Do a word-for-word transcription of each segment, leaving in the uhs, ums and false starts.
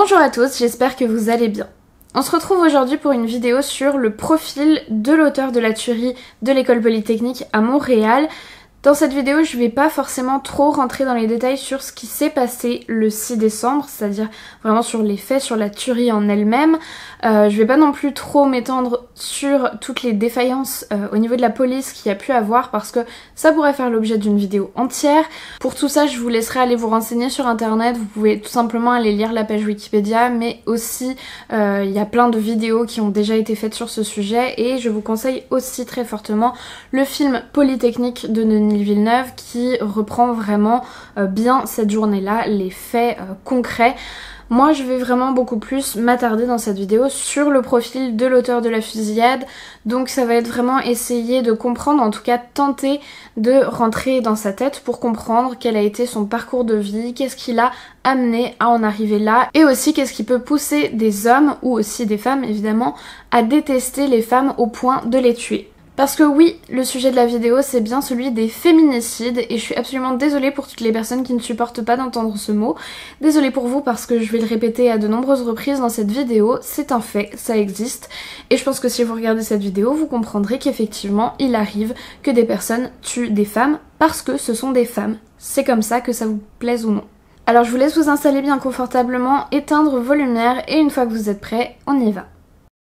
Bonjour à tous, j'espère que vous allez bien. On se retrouve aujourd'hui pour une vidéo sur le profil de l'auteur de la tuerie de l'école polytechnique à Montréal. Dans cette vidéo, je vais pas forcément trop rentrer dans les détails sur ce qui s'est passé le six décembre, c'est-à-dire vraiment sur les faits, sur la tuerie en elle-même. Euh, je vais pas non plus trop m'étendre sur toutes les défaillances euh, au niveau de la police qu'il y a pu avoir parce que ça pourrait faire l'objet d'une vidéo entière. Pour tout ça, je vous laisserai aller vous renseigner sur internet, vous pouvez tout simplement aller lire la page Wikipédia, mais aussi euh, il y a plein de vidéos qui ont déjà été faites sur ce sujet et je vous conseille aussi très fortement le film Polytechnique de Denis Villeneuve qui reprend vraiment euh, bien cette journée-là, les faits euh, concrets. Moi je vais vraiment beaucoup plus m'attarder dans cette vidéo sur le profil de l'auteur de la fusillade, donc ça va être vraiment essayer de comprendre, en tout cas tenter de rentrer dans sa tête pour comprendre quel a été son parcours de vie, qu'est-ce qui l'a amené à en arriver là, et aussi qu'est-ce qui peut pousser des hommes, ou aussi des femmes évidemment, à détester les femmes au point de les tuer. Parce que oui, le sujet de la vidéo c'est bien celui des féminicides et je suis absolument désolée pour toutes les personnes qui ne supportent pas d'entendre ce mot. Désolée pour vous parce que je vais le répéter à de nombreuses reprises dans cette vidéo, c'est un fait, ça existe. Et je pense que si vous regardez cette vidéo, vous comprendrez qu'effectivement il arrive que des personnes tuent des femmes parce que ce sont des femmes. C'est comme ça, que ça vous plaise ou non. Alors je vous laisse vous installer bien confortablement, éteindre vos lumières et une fois que vous êtes prêts, on y va.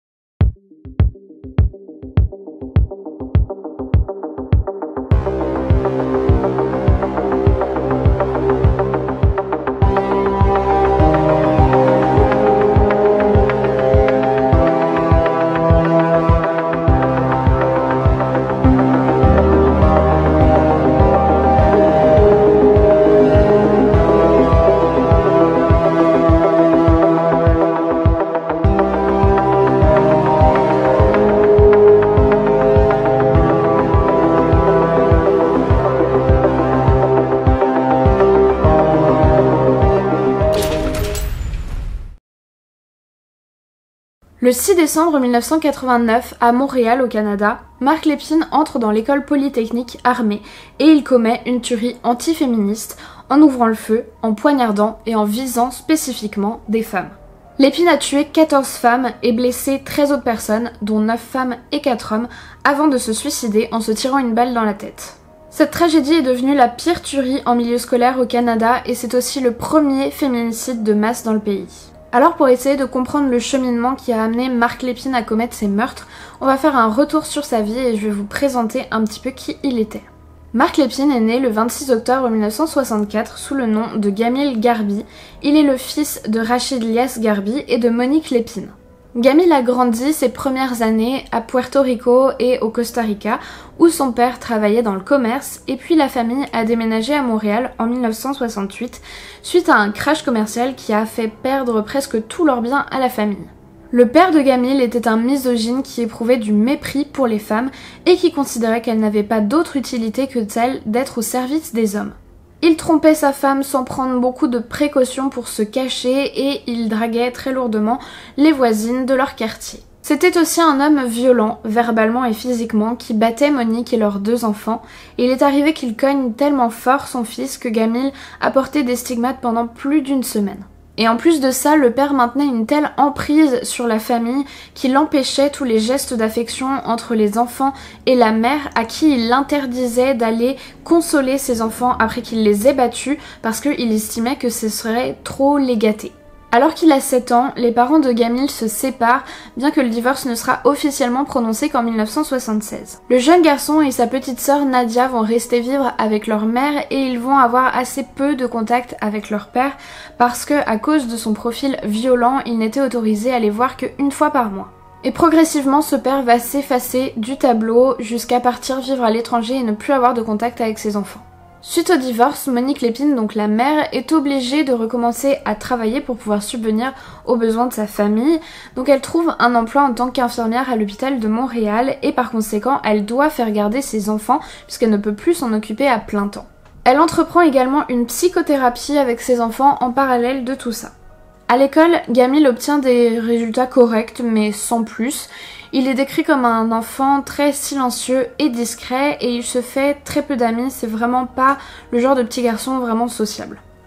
Le six décembre mille neuf cent quatre-vingt-neuf, à Montréal au Canada, Marc Lépine entre dans l'école polytechnique armée et il commet une tuerie antiféministe en ouvrant le feu, en poignardant et en visant spécifiquement des femmes. Lépine a tué quatorze femmes et blessé treize autres personnes, dont neuf femmes et quatre hommes, avant de se suicider en se tirant une balle dans la tête. Cette tragédie est devenue la pire tuerie en milieu scolaire au Canada et c'est aussi le premier féminicide de masse dans le pays. Alors pour essayer de comprendre le cheminement qui a amené Marc Lépine à commettre ces meurtres, on va faire un retour sur sa vie et je vais vous présenter un petit peu qui il était. Marc Lépine est né le vingt-six octobre mille neuf cent soixante-quatre sous le nom de Gamil Garbi. Il est le fils de Rachid Lias Garbi et de Monique Lépine. Gamil a grandi ses premières années à Puerto Rico et au Costa Rica où son père travaillait dans le commerce et puis la famille a déménagé à Montréal en mille neuf cent soixante-huit suite à un crash commercial qui a fait perdre presque tous leurs biens à la famille. Le père de Gamil était un misogyne qui éprouvait du mépris pour les femmes et qui considérait qu'elles n'avaient pas d'autre utilité que celle d'être au service des hommes. Il trompait sa femme sans prendre beaucoup de précautions pour se cacher et il draguait très lourdement les voisines de leur quartier. C'était aussi un homme violent, verbalement et physiquement, qui battait Monique et leurs deux enfants, et il est arrivé qu'il cogne tellement fort son fils que Gamil a porté des stigmates pendant plus d'une semaine. Et en plus de ça, le père maintenait une telle emprise sur la famille qu'il empêchait tous les gestes d'affection entre les enfants et la mère à qui il interdisait d'aller consoler ses enfants après qu'il les ait battus parce qu'il estimait que ce serait trop les gâter. Alors qu'il a sept ans, les parents de Gamil se séparent, bien que le divorce ne sera officiellement prononcé qu'en mille neuf cent soixante-seize. Le jeune garçon et sa petite sœur Nadia vont rester vivre avec leur mère et ils vont avoir assez peu de contact avec leur père parce que, à cause de son profil violent, il n'était autorisé à les voir qu'une fois par mois. Et progressivement, ce père va s'effacer du tableau jusqu'à partir vivre à l'étranger et ne plus avoir de contact avec ses enfants. Suite au divorce, Monique Lépine, donc la mère, est obligée de recommencer à travailler pour pouvoir subvenir aux besoins de sa famille. Donc elle trouve un emploi en tant qu'infirmière à l'hôpital de Montréal et par conséquent elle doit faire garder ses enfants puisqu'elle ne peut plus s'en occuper à plein temps. Elle entreprend également une psychothérapie avec ses enfants en parallèle de tout ça. À l'école, Gamil obtient des résultats corrects mais sans plus. Il est décrit comme un enfant très silencieux et discret et il se fait très peu d'amis, c'est vraiment pas le genre de petit garçon vraiment sociable.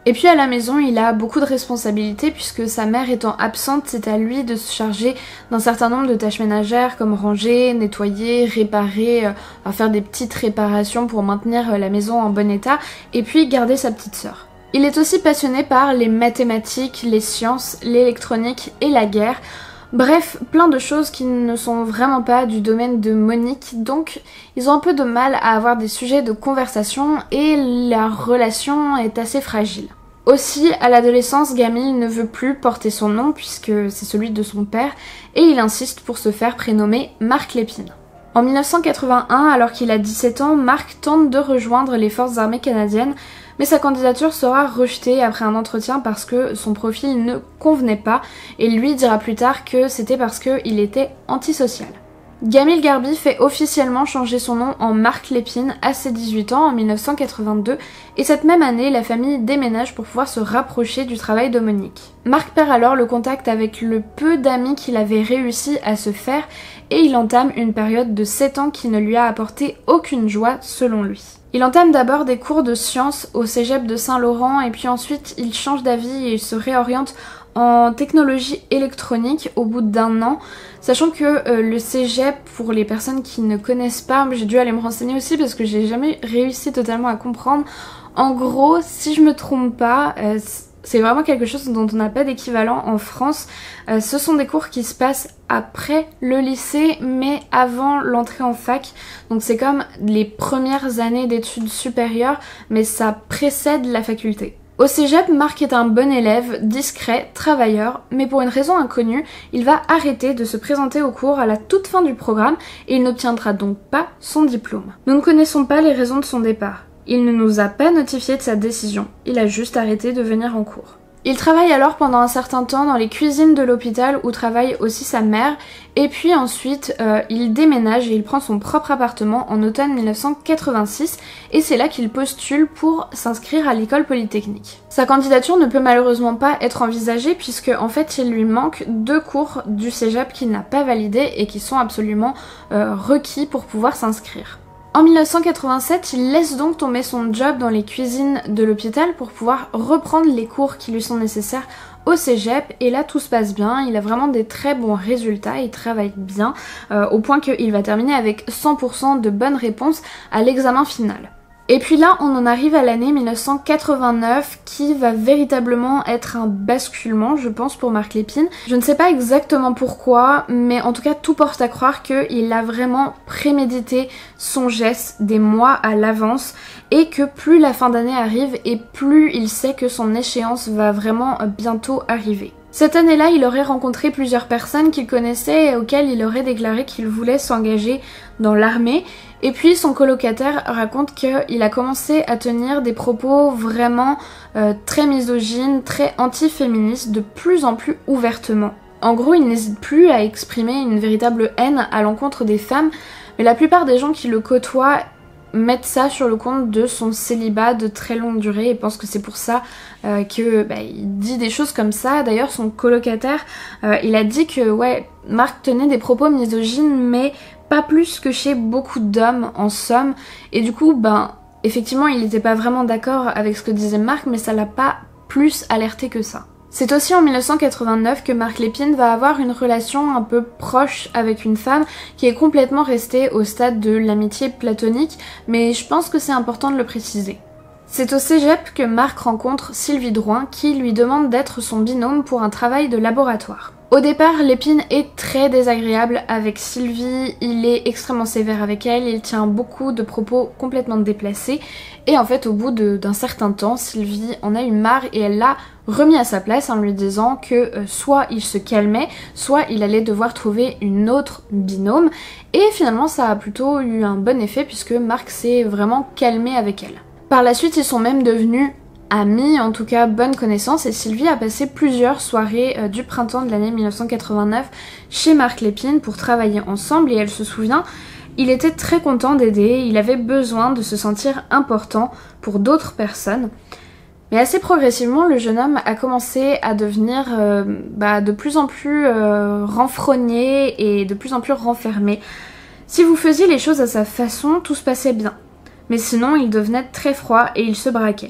Et puis à la maison, il a beaucoup de responsabilités puisque sa mère étant absente, c'est à lui de se charger d'un certain nombre de tâches ménagères comme ranger, nettoyer, réparer, euh, faire des petites réparations pour maintenir la maison en bon état et puis garder sa petite sœur. Il est aussi passionné par les mathématiques, les sciences, l'électronique et la guerre. Bref, plein de choses qui ne sont vraiment pas du domaine de Monique, donc ils ont un peu de mal à avoir des sujets de conversation et leur relation est assez fragile. Aussi, à l'adolescence, Gamil ne veut plus porter son nom puisque c'est celui de son père et il insiste pour se faire prénommer Marc Lépine. En mille neuf cent quatre-vingt-un, alors qu'il a dix-sept ans, Marc tente de rejoindre les forces armées canadiennes, mais sa candidature sera rejetée après un entretien parce que son profil ne convenait pas et lui dira plus tard que c'était parce qu'il était antisocial. Gamil Garbi fait officiellement changer son nom en Marc Lépine à ses dix-huit ans en mille neuf cent quatre-vingt-deux et cette même année, la famille déménage pour pouvoir se rapprocher du travail de Monique. Marc perd alors le contact avec le peu d'amis qu'il avait réussi à se faire et il entame une période de sept ans qui ne lui a apporté aucune joie selon lui. Il entame d'abord des cours de sciences au cégep de Saint-Laurent et puis ensuite il change d'avis et il se réoriente en technologie électronique au bout d'un an, sachant que euh, le cégep, pour les personnes qui ne connaissent pas, j'ai dû aller me renseigner aussi parce que j'ai jamais réussi totalement à comprendre. En gros, si je me trompe pas, euh, c'est vraiment quelque chose dont on n'a pas d'équivalent en France. Euh, ce sont des cours qui se passent après le lycée mais avant l'entrée en fac. Donc c'est comme les premières années d'études supérieures mais ça précède la faculté. Au cégep, Marc est un bon élève, discret, travailleur, mais pour une raison inconnue, il va arrêter de se présenter au cours à la toute fin du programme et il n'obtiendra donc pas son diplôme. Nous ne connaissons pas les raisons de son départ. Il ne nous a pas notifié de sa décision, il a juste arrêté de venir en cours. Il travaille alors pendant un certain temps dans les cuisines de l'hôpital où travaille aussi sa mère et puis ensuite euh, il déménage et il prend son propre appartement en automne mille neuf cent quatre-vingt-six et c'est là qu'il postule pour s'inscrire à l'école polytechnique. Sa candidature ne peut malheureusement pas être envisagée puisque en fait il lui manque deux cours du cégep qu'il n'a pas validés et qui sont absolument euh, requis pour pouvoir s'inscrire. En mille neuf cent quatre-vingt-sept, il laisse donc tomber son job dans les cuisines de l'hôpital pour pouvoir reprendre les cours qui lui sont nécessaires au cégep et là tout se passe bien, il a vraiment des très bons résultats, il travaille bien euh, au point qu'il va terminer avec cent pour cent de bonnes réponses à l'examen final. Et puis là, on en arrive à l'année mille neuf cent quatre-vingt-neuf qui va véritablement être un basculement, je pense, pour Marc Lépine. Je ne sais pas exactement pourquoi, mais en tout cas, tout porte à croire qu'il a vraiment prémédité son geste des mois à l'avance et que plus la fin d'année arrive et plus il sait que son échéance va vraiment bientôt arriver. Cette année-là, il aurait rencontré plusieurs personnes qu'il connaissait et auxquelles il aurait déclaré qu'il voulait s'engager dans l'armée. Et puis son colocataire raconte qu'il a commencé à tenir des propos vraiment euh, très misogynes, très anti-féministes, de plus en plus ouvertement. En gros, il n'hésite plus à exprimer une véritable haine à l'encontre des femmes, mais la plupart des gens qui le côtoient mettent ça sur le compte de son célibat de très longue durée et pensent que c'est pour ça euh, que bah, il dit des choses comme ça. D'ailleurs son colocataire euh, il a dit que ouais, Marc tenait des propos misogynes mais pas plus que chez beaucoup d'hommes en somme et du coup ben effectivement il n'était pas vraiment d'accord avec ce que disait Marc mais ça l'a pas plus alerté que ça. C'est aussi en mille neuf cent quatre-vingt-neuf que Marc Lépine va avoir une relation un peu proche avec une femme qui est complètement restée au stade de l'amitié platonique, mais je pense que c'est important de le préciser. C'est au cégep que Marc rencontre Sylvie Drouin qui lui demande d'être son binôme pour un travail de laboratoire. Au départ, Lépine est très désagréable avec Sylvie, il est extrêmement sévère avec elle, il tient beaucoup de propos complètement déplacés et en fait au bout d'un certain temps, Sylvie en a eu marre et elle l'a remis à sa place en lui disant que euh, soit il se calmait, soit il allait devoir trouver une autre binôme et finalement ça a plutôt eu un bon effet puisque Marc s'est vraiment calmé avec elle. Par la suite, ils sont même devenus amis, en tout cas bonne connaissance, et Sylvie a passé plusieurs soirées euh, du printemps de l'année mille neuf cent quatre-vingt-neuf chez Marc Lépine pour travailler ensemble et elle se souvient, il était très content d'aider, il avait besoin de se sentir important pour d'autres personnes. Mais assez progressivement, le jeune homme a commencé à devenir euh, bah, de plus en plus euh, renfrogné et de plus en plus renfermé. Si vous faisiez les choses à sa façon, tout se passait bien. Mais sinon, il devenait très froid et il se braquait.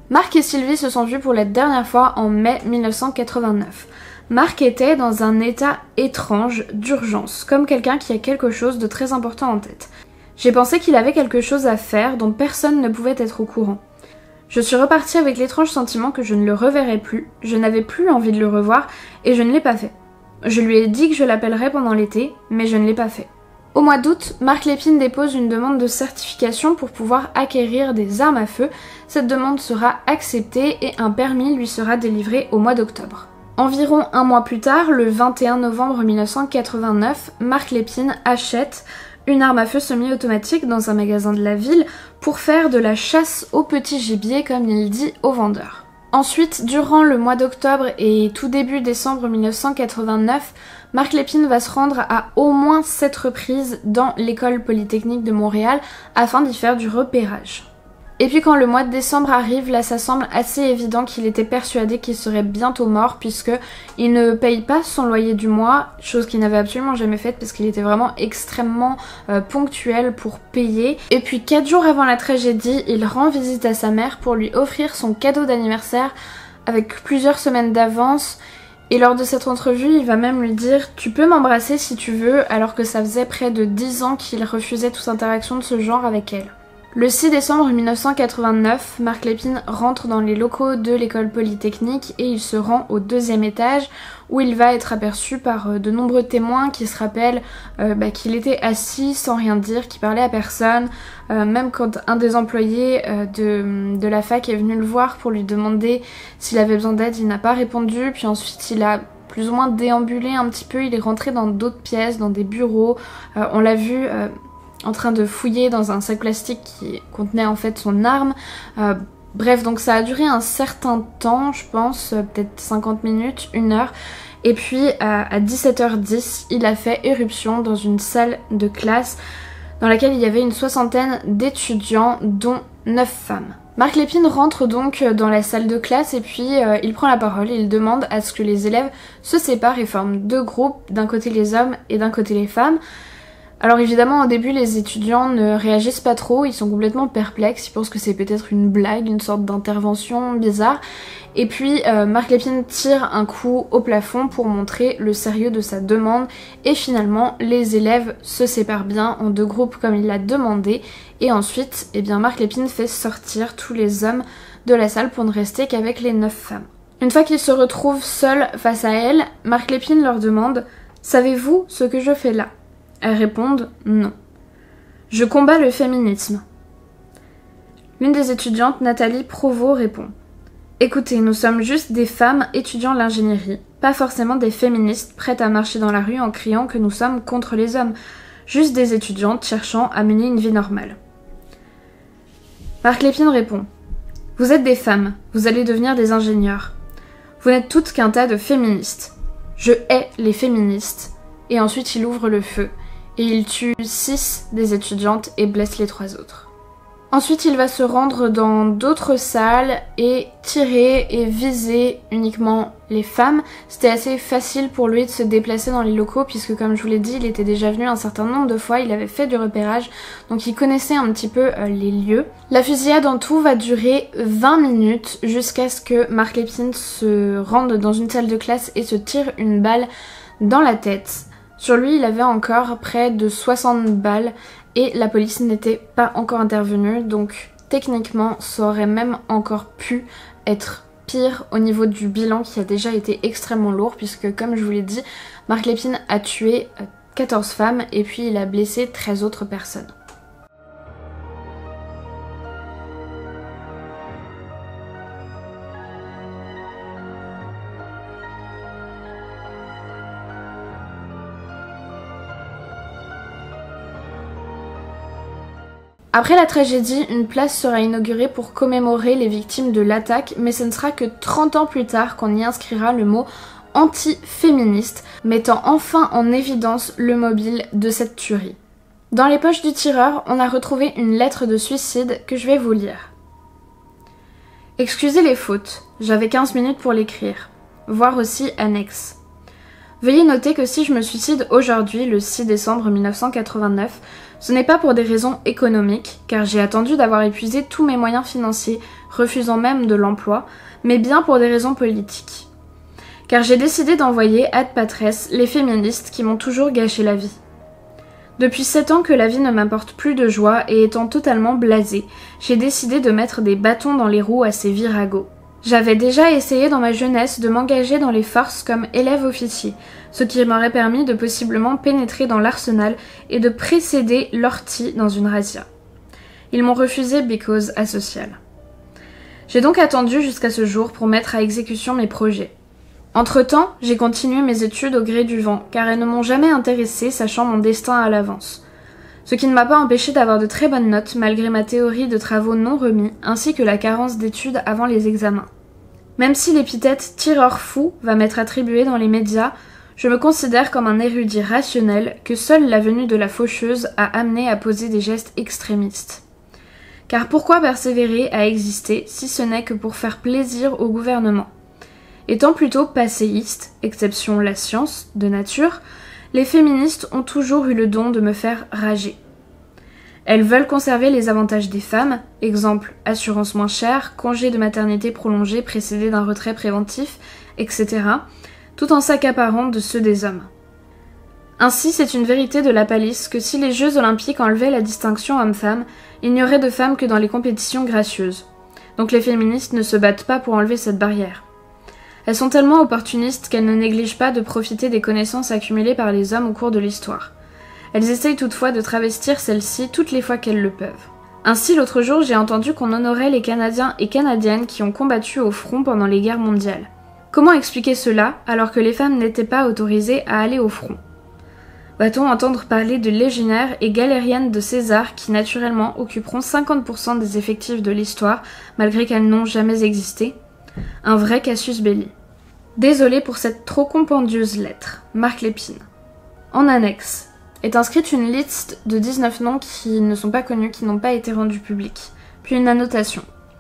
Marc et Sylvie se sont vus pour la dernière fois en mai mille neuf cent quatre-vingt-neuf. Marc était dans un état étrange d'urgence, comme quelqu'un qui a quelque chose de très important en tête. J'ai pensé qu'il avait quelque chose à faire dont personne ne pouvait être au courant. Je suis repartie avec l'étrange sentiment que je ne le reverrais plus, je n'avais plus envie de le revoir et je ne l'ai pas fait. Je lui ai dit que je l'appellerais pendant l'été, mais je ne l'ai pas fait. Au mois d'août, Marc Lépine dépose une demande de certification pour pouvoir acquérir des armes à feu. Cette demande sera acceptée et un permis lui sera délivré au mois d'octobre. Environ un mois plus tard, le vingt et un novembre mille neuf cent quatre-vingt-neuf, Marc Lépine achète une arme à feu semi-automatique dans un magasin de la ville pour faire de la chasse au petit gibier, comme il dit au vendeur. Ensuite, durant le mois d'octobre et tout début décembre mille neuf cent quatre-vingt-neuf, Marc Lépine va se rendre à au moins sept reprises dans l'école polytechnique de Montréal afin d'y faire du repérage. Et puis quand le mois de décembre arrive, là ça semble assez évident qu'il était persuadé qu'il serait bientôt mort puisque il ne paye pas son loyer du mois, chose qu'il n'avait absolument jamais faite parce qu'il était vraiment extrêmement euh, ponctuel pour payer. Et puis quatre jours avant la tragédie, il rend visite à sa mère pour lui offrir son cadeau d'anniversaire avec plusieurs semaines d'avance. Et lors de cette entrevue, il va même lui dire « Tu peux m'embrasser si tu veux » alors que ça faisait près de dix ans qu'il refusait toute interaction de ce genre avec elle. Le six décembre mille neuf cent quatre-vingt-neuf, Marc Lépine rentre dans les locaux de l'école polytechnique et il se rend au deuxième étage où il va être aperçu par de nombreux témoins qui se rappellent euh, bah, qu'il était assis sans rien dire, qu'il parlait à personne. Euh, même quand un des employés euh, de, de la fac est venu le voir pour lui demander s'il avait besoin d'aide, il n'a pas répondu. Puis ensuite il a plus ou moins déambulé un petit peu, il est rentré dans d'autres pièces, dans des bureaux. Euh, on l'a vu... Euh, en train de fouiller dans un sac plastique qui contenait en fait son arme. Euh, bref, donc ça a duré un certain temps, je pense, euh, peut-être cinquante minutes, une heure. Et puis euh, à dix-sept heures dix, il a fait éruption dans une salle de classe dans laquelle il y avait une soixantaine d'étudiants, dont neuf femmes. Marc Lépine rentre donc dans la salle de classe et puis euh, il prend la parole et il demande à ce que les élèves se séparent et forment deux groupes, d'un côté les hommes et d'un côté les femmes. Alors évidemment au début les étudiants ne réagissent pas trop, ils sont complètement perplexes, ils pensent que c'est peut-être une blague, une sorte d'intervention bizarre. Et puis euh, Marc Lépine tire un coup au plafond pour montrer le sérieux de sa demande et finalement les élèves se séparent bien en deux groupes comme il l'a demandé et ensuite eh bien, Marc Lépine fait sortir tous les hommes de la salle pour ne rester qu'avec les neuf femmes. Une fois qu'ils se retrouvent seuls face à elles, Marc Lépine leur demande « Savez-vous ce que je fais là ?» Elles répondent non. Je combats le féminisme. L'une des étudiantes, Nathalie Provost, répond écoutez, nous sommes juste des femmes étudiant l'ingénierie, pas forcément des féministes prêtes à marcher dans la rue en criant que nous sommes contre les hommes, juste des étudiantes cherchant à mener une vie normale. Marc Lépine répond vous êtes des femmes, vous allez devenir des ingénieurs. Vous n'êtes toutes qu'un tas de féministes. Je hais les féministes. Et ensuite il ouvre le feu. Et il tue six des étudiantes et blesse les trois autres. Ensuite il va se rendre dans d'autres salles et tirer et viser uniquement les femmes. C'était assez facile pour lui de se déplacer dans les locaux puisque comme je vous l'ai dit, il était déjà venu un certain nombre de fois, il avait fait du repérage, donc il connaissait un petit peu euh, les lieux. La fusillade en tout va durer vingt minutes jusqu'à ce que Marc Lépine se rende dans une salle de classe et se tire une balle dans la tête. Sur lui, il avait encore près de soixante balles et la police n'était pas encore intervenue, donc techniquement ça aurait même encore pu être pire au niveau du bilan qui a déjà été extrêmement lourd puisque comme je vous l'ai dit, Marc Lépine a tué quatorze femmes et puis il a blessé treize autres personnes. Après la tragédie, une place sera inaugurée pour commémorer les victimes de l'attaque, mais ce ne sera que trente ans plus tard qu'on y inscrira le mot anti-féministe, mettant enfin en évidence le mobile de cette tuerie. Dans les poches du tireur, on a retrouvé une lettre de suicide que je vais vous lire. Excusez les fautes, j'avais quinze minutes pour l'écrire. Voir aussi annexe. Veuillez noter que si je me suicide aujourd'hui, le six décembre mille neuf cent quatre-vingt-neuf, ce n'est pas pour des raisons économiques, car j'ai attendu d'avoir épuisé tous mes moyens financiers, refusant même de l'emploi, mais bien pour des raisons politiques. Car j'ai décidé d'envoyer ad patres les féministes qui m'ont toujours gâché la vie. Depuis sept ans que la vie ne m'apporte plus de joie et étant totalement blasée, j'ai décidé de mettre des bâtons dans les roues à ces viragos. J'avais déjà essayé dans ma jeunesse de m'engager dans les forces comme élève officier, ce qui m'aurait permis de possiblement pénétrer dans l'arsenal et de précéder l'ortie dans une razzia. Ils m'ont refusé because asocial. J'ai donc attendu jusqu'à ce jour pour mettre à exécution mes projets. Entre-temps, j'ai continué mes études au gré du vent, car elles ne m'ont jamais intéressée, sachant mon destin à l'avance. Ce qui ne m'a pas empêché d'avoir de très bonnes notes, malgré ma théorie de travaux non remis, ainsi que la carence d'études avant les examens. Même si l'épithète « tireur fou » va m'être attribuée dans les médias, je me considère comme un érudit rationnel que seule la venue de la faucheuse a amené à poser des gestes extrémistes. Car pourquoi persévérer à exister si ce n'est que pour faire plaisir au gouvernement ? Étant plutôt passéistes, exception la science, de nature, les féministes ont toujours eu le don de me faire rager. Elles veulent conserver les avantages des femmes, exemple assurance moins chère, congé de maternité prolongé précédé d'un retrait préventif, et cetera, tout en s'accaparant de ceux des hommes. Ainsi, c'est une vérité de la palisse que si les Jeux olympiques enlevaient la distinction homme-femme, il n'y aurait de femmes que dans les compétitions gracieuses. Donc les féministes ne se battent pas pour enlever cette barrière. Elles sont tellement opportunistes qu'elles ne négligent pas de profiter des connaissances accumulées par les hommes au cours de l'histoire. Elles essayent toutefois de travestir celles-ci toutes les fois qu'elles le peuvent. Ainsi, l'autre jour, j'ai entendu qu'on honorait les Canadiens et Canadiennes qui ont combattu au front pendant les guerres mondiales. Comment expliquer cela alors que les femmes n'étaient pas autorisées à aller au front ? Va-t-on entendre parler de légionnaires et galériennes de César qui naturellement occuperont cinquante pour cent des effectifs de l'histoire malgré qu'elles n'ont jamais existé ? Un vrai casus belli. Désolée pour cette trop compendieuse lettre. Marc Lépine. En annexe est inscrite une liste de dix-neuf noms qui ne sont pas connus, qui n'ont pas été rendus publics. Puis une annotation.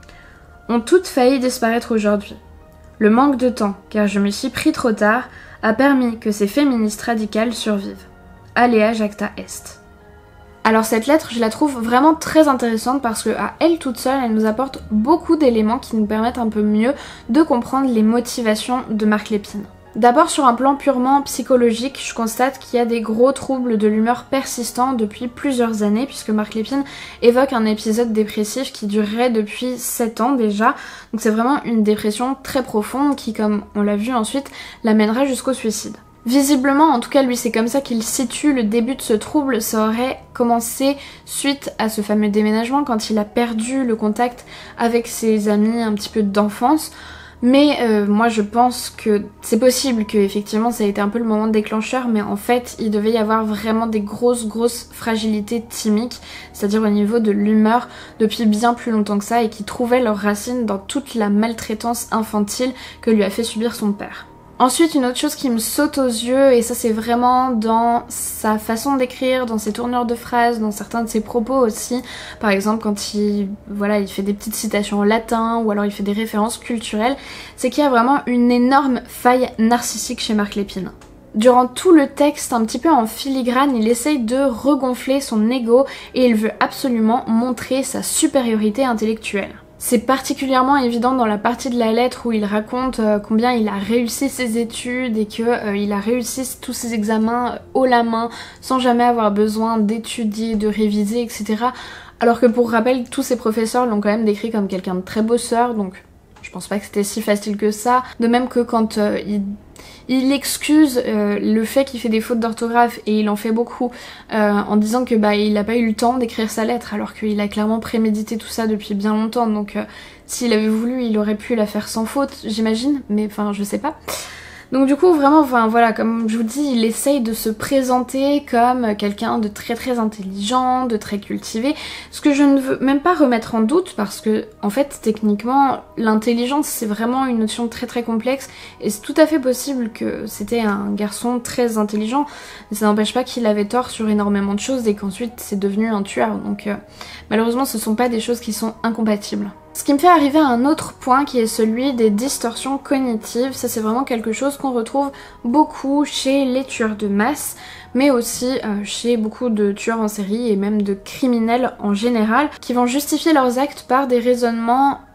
Ont toutes failli disparaître aujourd'hui. Le manque de temps, car je me suis pris trop tard, a permis que ces féministes radicales survivent. Alea jacta est. Alors cette lettre, je la trouve vraiment très intéressante parce que à elle toute seule, elle nous apporte beaucoup d'éléments qui nous permettent un peu mieux de comprendre les motivations de Marc Lépine. D'abord sur un plan purement psychologique, je constate qu'il y a des gros troubles de l'humeur persistants depuis plusieurs années puisque Marc Lépine évoque un épisode dépressif qui durerait depuis sept ans déjà. Donc c'est vraiment une dépression très profonde qui, comme on l'a vu ensuite, l'amènera jusqu'au suicide. Visiblement, en tout cas lui c'est comme ça qu'il situe le début de ce trouble, ça aurait commencé suite à ce fameux déménagement quand il a perdu le contact avec ses amis un petit peu d'enfance. Mais euh, moi je pense que c'est possible que effectivement ça a été un peu le moment déclencheur, mais en fait il devait y avoir vraiment des grosses grosses fragilités thymiques, c'est-à-dire au niveau de l'humeur depuis bien plus longtemps que ça et qui trouvaient leurs racines dans toute la maltraitance infantile que lui a fait subir son père. Ensuite, une autre chose qui me saute aux yeux, et ça c'est vraiment dans sa façon d'écrire, dans ses tournures de phrases, dans certains de ses propos aussi. Par exemple, quand il, voilà, il fait des petites citations en latin, ou alors il fait des références culturelles, c'est qu'il y a vraiment une énorme faille narcissique chez Marc Lépine. Durant tout le texte, un petit peu en filigrane, il essaye de regonfler son ego et il veut absolument montrer sa supériorité intellectuelle. C'est particulièrement évident dans la partie de la lettre où il raconte euh, combien il a réussi ses études et qu'il euh, a réussi tous ses examens haut la main sans jamais avoir besoin d'étudier, de réviser, et cetera. Alors que pour rappel, tous ses professeurs l'ont quand même décrit comme quelqu'un de très bosseur, donc je pense pas que c'était si facile que ça. De même que quand euh, il... Il excuse euh, le fait qu'il fait des fautes d'orthographe et il en fait beaucoup euh, en disant que bah il a pas eu le temps d'écrire sa lettre alors qu'il a clairement prémédité tout ça depuis bien longtemps, donc euh, s'il avait voulu il aurait pu la faire sans faute j'imagine, mais enfin je sais pas. Donc du coup vraiment, enfin voilà, comme je vous dis, il essaye de se présenter comme quelqu'un de très très intelligent, de très cultivé, ce que je ne veux même pas remettre en doute parce que en fait techniquement l'intelligence c'est vraiment une notion très très complexe et c'est tout à fait possible que c'était un garçon très intelligent, mais ça n'empêche pas qu'il avait tort sur énormément de choses et qu'ensuite c'est devenu un tueur, donc euh, malheureusement ce sont pas des choses qui sont incompatibles. Ce qui me fait arriver à un autre point qui est celui des distorsions cognitives. Ça c'est vraiment quelque chose qu'on retrouve beaucoup chez les tueurs de masse, mais aussi euh, chez beaucoup de tueurs en série et même de criminels en général, qui vont justifier leurs actes par des raisonnements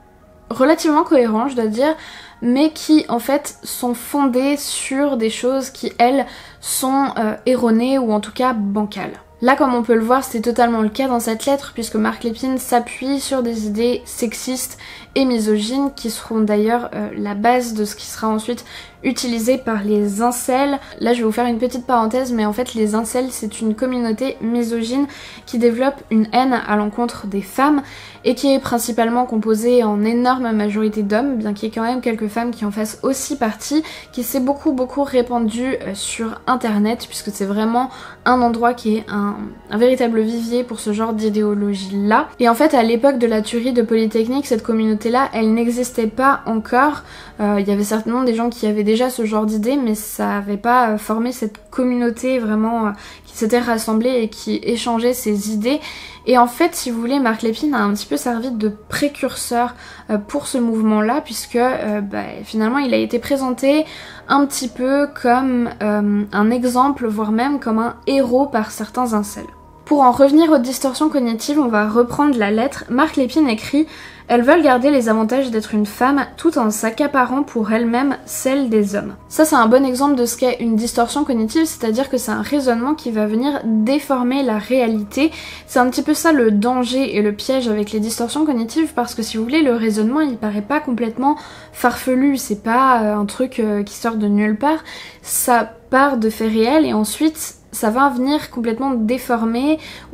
relativement cohérents, je dois dire, mais qui en fait sont fondés sur des choses qui, elles, sont euh, erronées ou en tout cas bancales. Là, comme on peut le voir, c'est totalement le cas dans cette lettre, puisque Mark Lépine s'appuie sur des idées sexistes et misogynes, qui seront d'ailleurs euh, la base de ce qui sera ensuite utilisé par les incels. Là, je vais vous faire une petite parenthèse, mais en fait, les incels, c'est une communauté misogyne qui développe une haine à l'encontre des femmes, et qui est principalement composée en énorme majorité d'hommes, bien qu'il y ait quand même quelques femmes qui en fassent aussi partie, qui s'est beaucoup beaucoup répandue euh, sur internet, puisque c'est vraiment un endroit qui est un, un véritable vivier pour ce genre d'idéologie là. Et en fait, à l'époque de la tuerie de Polytechnique, cette communauté là, elle n'existait pas encore. Euh, il y avait certainement des gens qui avaient déjà ce genre d'idées, mais ça n'avait pas euh, formé cette communauté vraiment euh, qui s'était rassemblée et qui échangeait ses idées. Et en fait, si vous voulez, Mark Lépine a un petit peu servi de précurseur euh, pour ce mouvement-là, puisque euh, bah, finalement il a été présenté un petit peu comme euh, un exemple, voire même comme un héros par certains incels. Pour en revenir aux distorsions cognitives, on va reprendre la lettre. Mark Lépine écrit « Elles veulent garder les avantages d'être une femme tout en s'accaparant pour elles-mêmes celles des hommes ». Ça, c'est un bon exemple de ce qu'est une distorsion cognitive, c'est-à-dire que c'est un raisonnement qui va venir déformer la réalité. C'est un petit peu ça le danger et le piège avec les distorsions cognitives, parce que si vous voulez, le raisonnement, il paraît pas complètement farfelu, c'est pas un truc qui sort de nulle part, ça part de faits réels et ensuite ça va venir complètement déformer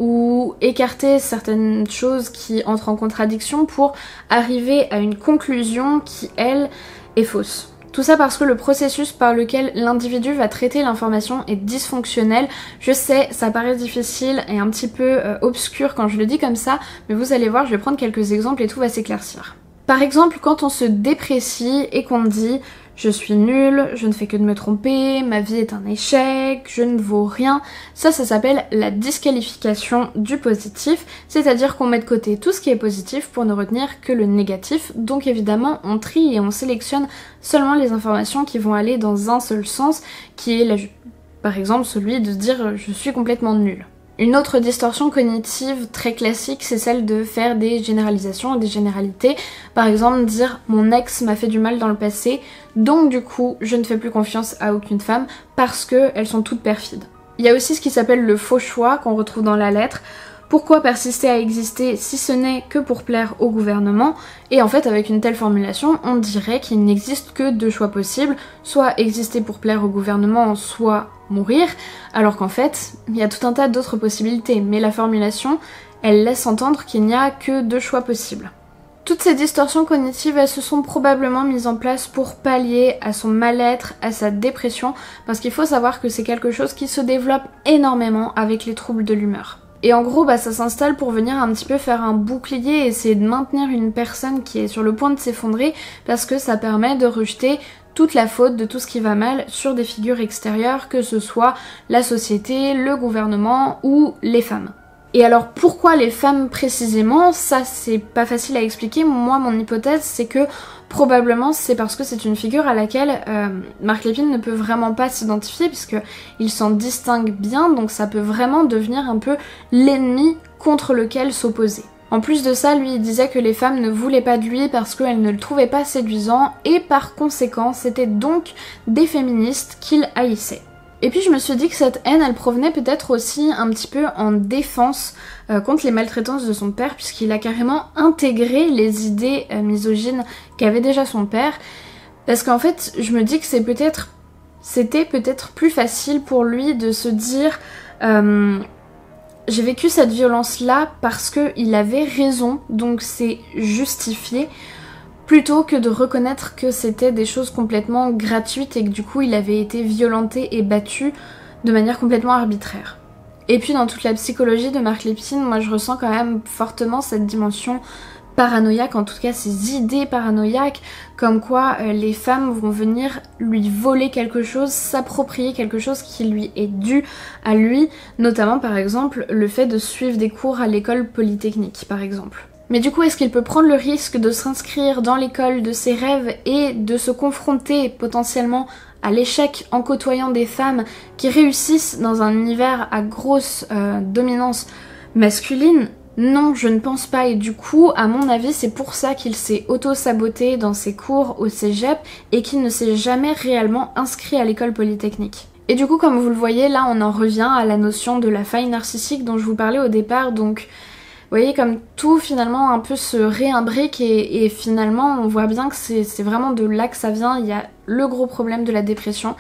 ou écarter certaines choses qui entrent en contradiction pour arriver à une conclusion qui, elle, est fausse. Tout ça parce que le processus par lequel l'individu va traiter l'information est dysfonctionnel. Je sais, ça paraît difficile et un petit peu euh, obscur quand je le dis comme ça, mais vous allez voir, je vais prendre quelques exemples et tout va s'éclaircir. Par exemple, quand on se déprécie et qu'on dit « je suis nulle, je ne fais que de me tromper, ma vie est un échec, je ne vaux rien », ça, ça s'appelle la disqualification du positif, c'est-à-dire qu'on met de côté tout ce qui est positif pour ne retenir que le négatif, donc évidemment on trie et on sélectionne seulement les informations qui vont aller dans un seul sens, qui est la, par exemple celui de dire « je suis complètement nulle ». Une autre distorsion cognitive très classique, c'est celle de faire des généralisations, des généralités. Par exemple, dire « mon ex m'a fait du mal dans le passé, donc du coup, je ne fais plus confiance à aucune femme parce qu'elles sont toutes perfides ». Il y a aussi ce qui s'appelle le faux choix qu'on retrouve dans la lettre. Pourquoi persister à exister si ce n'est que pour plaire au gouvernement? Et en fait, avec une telle formulation, on dirait qu'il n'existe que deux choix possibles, soit exister pour plaire au gouvernement, soit mourir, alors qu'en fait, il y a tout un tas d'autres possibilités, mais la formulation, elle laisse entendre qu'il n'y a que deux choix possibles. Toutes ces distorsions cognitives, elles se sont probablement mises en place pour pallier à son mal-être, à sa dépression, parce qu'il faut savoir que c'est quelque chose qui se développe énormément avec les troubles de l'humeur. Et en gros, bah, ça s'installe pour venir un petit peu faire un bouclier, essayer de maintenir une personne qui est sur le point de s'effondrer, parce que ça permet de rejeter toute la faute de tout ce qui va mal sur des figures extérieures, que ce soit la société, le gouvernement ou les femmes. Et alors pourquoi les femmes précisément? Ça c'est pas facile à expliquer. Moi mon hypothèse c'est que probablement c'est parce que c'est une figure à laquelle euh, Mark Lépine ne peut vraiment pas s'identifier puisqu'il s'en distingue bien, donc ça peut vraiment devenir un peu l'ennemi contre lequel s'opposer. En plus de ça, lui il disait que les femmes ne voulaient pas de lui parce qu'elles ne le trouvaient pas séduisant et par conséquent c'était donc des féministes qu'il haïssait. Et puis je me suis dit que cette haine, elle provenait peut-être aussi un petit peu en défense euh, contre les maltraitances de son père, puisqu'il a carrément intégré les idées euh, misogynes qu'avait déjà son père. Parce qu'en fait, je me dis que c'est peut-être, c'était peut-être plus facile pour lui de se dire euh, j'ai vécu cette violence-là parce qu'il avait raison, donc c'est justifié. Plutôt que de reconnaître que c'était des choses complètement gratuites et que du coup il avait été violenté et battu de manière complètement arbitraire. Et puis dans toute la psychologie de Mark Lépine, moi je ressens quand même fortement cette dimension paranoïaque, en tout cas ces idées paranoïaques, comme quoi euh, les femmes vont venir lui voler quelque chose, s'approprier quelque chose qui lui est dû à lui, notamment par exemple le fait de suivre des cours à l'école polytechnique par exemple. Mais du coup, est-ce qu'il peut prendre le risque de s'inscrire dans l'école de ses rêves et de se confronter potentiellement à l'échec en côtoyant des femmes qui réussissent dans un univers à grosse euh, dominance masculine? Non, je ne pense pas, et du coup, à mon avis, c'est pour ça qu'il s'est auto-saboté dans ses cours au cégep et qu'il ne s'est jamais réellement inscrit à l'école polytechnique. Et du coup, comme vous le voyez, là on en revient à la notion de la faille narcissique dont je vous parlais au départ, donc vous voyez comme tout finalement un peu se réimbrique et, et finalement on voit bien que c'est vraiment de là que ça vient. Il y a le gros problème de la dépression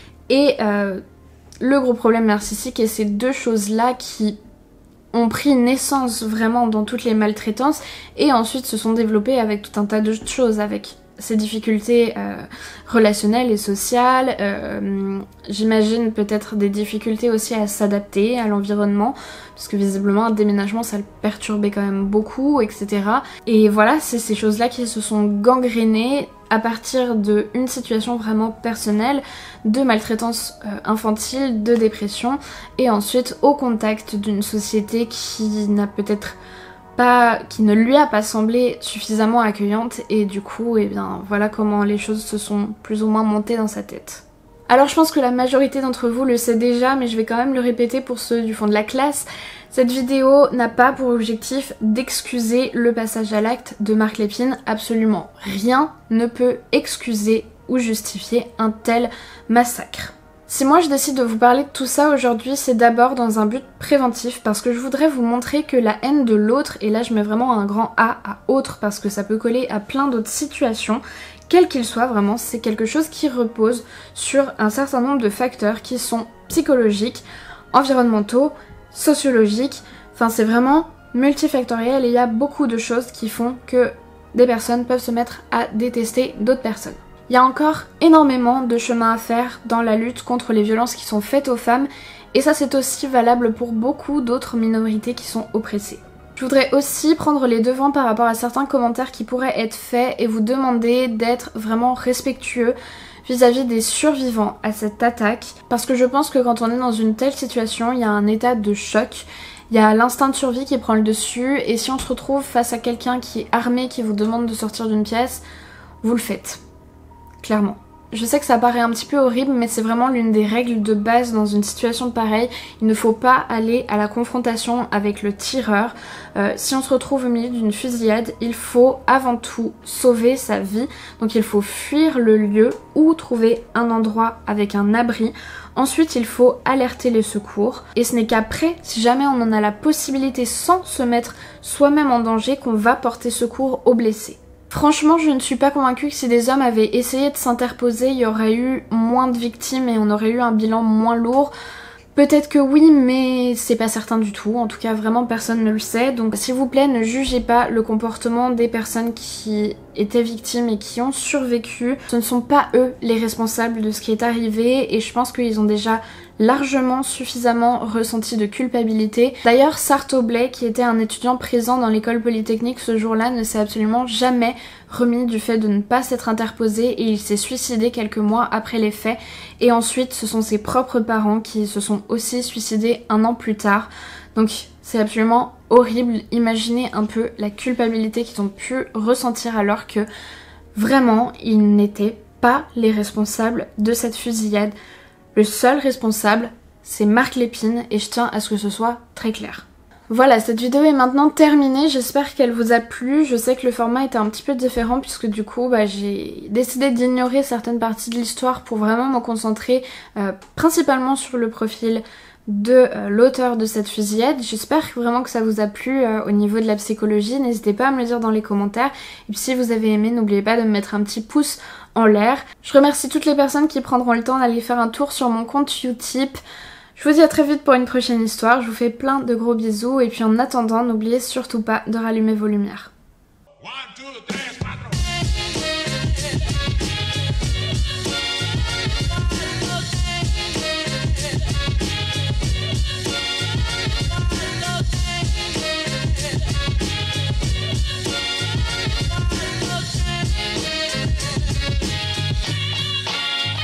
et euh, le gros problème narcissique, et ces deux choses-là qui ont pris naissance vraiment dans toutes les maltraitances et ensuite se sont développées avec tout un tas de choses, avec ces difficultés euh, relationnelles et sociales, euh, j'imagine peut-être des difficultés aussi à s'adapter à l'environnement, parce que visiblement un déménagement ça le perturbait quand même beaucoup, et cetera. Et voilà, c'est ces choses-là qui se sont gangrénées à partir d'une situation vraiment personnelle, de maltraitance euh, infantile, de dépression, et ensuite au contact d'une société qui n'a peut-être pas, qui ne lui a pas semblé suffisamment accueillante, et du coup, eh bien, voilà comment les choses se sont plus ou moins montées dans sa tête. Alors je pense que la majorité d'entre vous le sait déjà, mais je vais quand même le répéter pour ceux du fond de la classe. Cette vidéo n'a pas pour objectif d'excuser le passage à l'acte de Mark Lépine. Absolument rien ne peut excuser ou justifier un tel massacre. Si moi je décide de vous parler de tout ça aujourd'hui, c'est d'abord dans un but préventif, parce que je voudrais vous montrer que la haine de l'autre, et là je mets vraiment un grand A à autre parce que ça peut coller à plein d'autres situations, quel qu'il soit vraiment, c'est quelque chose qui repose sur un certain nombre de facteurs qui sont psychologiques, environnementaux, sociologiques, enfin c'est vraiment multifactoriel et il y a beaucoup de choses qui font que des personnes peuvent se mettre à détester d'autres personnes. Il y a encore énormément de chemin à faire dans la lutte contre les violences qui sont faites aux femmes, et ça c'est aussi valable pour beaucoup d'autres minorités qui sont oppressées. Je voudrais aussi prendre les devants par rapport à certains commentaires qui pourraient être faits et vous demander d'être vraiment respectueux vis-à-vis des survivants à cette attaque, parce que je pense que quand on est dans une telle situation, il y a un état de choc, il y a l'instinct de survie qui prend le dessus, et si on se retrouve face à quelqu'un qui est armé, qui vous demande de sortir d'une pièce, vous le faites. Clairement. Je sais que ça paraît un petit peu horrible, mais c'est vraiment l'une des règles de base dans une situation pareille. Il ne faut pas aller à la confrontation avec le tireur. Euh, si on se retrouve au milieu d'une fusillade, il faut avant tout sauver sa vie. Donc il faut fuir le lieu ou trouver un endroit avec un abri. Ensuite, il faut alerter les secours. Et ce n'est qu'après, si jamais on en a la possibilité sans se mettre soi-même en danger, qu'on va porter secours aux blessés. Franchement, je ne suis pas convaincue que si des hommes avaient essayé de s'interposer, il y aurait eu moins de victimes et on aurait eu un bilan moins lourd. Peut-être que oui, mais c'est pas certain du tout. En tout cas, vraiment personne ne le sait. Donc s'il vous plaît, ne jugez pas le comportement des personnes qui étaient victimes et qui ont survécu. Ce ne sont pas eux les responsables de ce qui est arrivé, et je pense qu'ils ont déjà largement suffisamment ressenti de culpabilité. D'ailleurs, Sarto Blay, qui était un étudiant présent dans l'école polytechnique ce jour-là, ne s'est absolument jamais remis du fait de ne pas s'être interposé, et il s'est suicidé quelques mois après les faits. Et ensuite, ce sont ses propres parents qui se sont aussi suicidés un an plus tard. Donc c'est absolument horrible. Imaginez un peu la culpabilité qu'ils ont pu ressentir alors que vraiment ils n'étaient pas les responsables de cette fusillade. Le seul responsable, c'est Mark Lépine, et je tiens à ce que ce soit très clair. Voilà, cette vidéo est maintenant terminée, j'espère qu'elle vous a plu. Je sais que le format était un petit peu différent puisque du coup bah, j'ai décidé d'ignorer certaines parties de l'histoire pour vraiment me concentrer euh, principalement sur le profil de euh, l'auteur de cette fusillade. J'espère vraiment que ça vous a plu euh, au niveau de la psychologie. N'hésitez pas à me le dire dans les commentaires. Et puis si vous avez aimé, n'oubliez pas de me mettre un petit pouce en l'air. Je remercie toutes les personnes qui prendront le temps d'aller faire un tour sur mon compte Utip. Je vous dis à très vite pour une prochaine histoire. Je vous fais plein de gros bisous. Et puis en attendant, n'oubliez surtout pas de rallumer vos lumières. One, two,